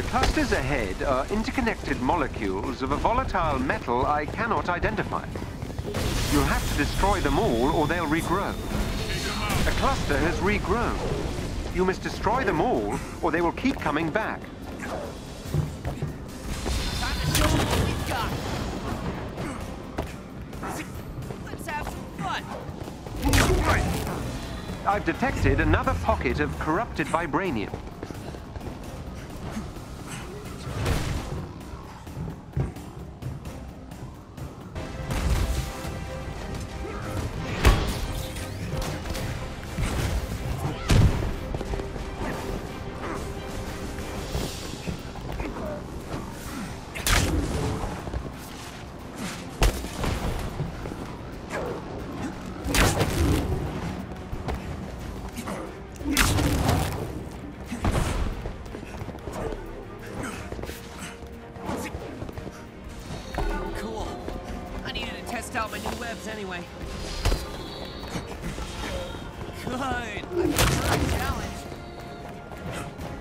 clusters ahead are interconnected molecules of a volatile metal I cannot identify. You'll have to destroy them all or they'll regrow. A cluster has regrown. You must destroy them all or they will keep coming back. Time to show them what we've got. Let's have some fun. I've detected another pocket of corrupted vibranium. Cool. I needed to test out my new webs anyway. Good. Challenge.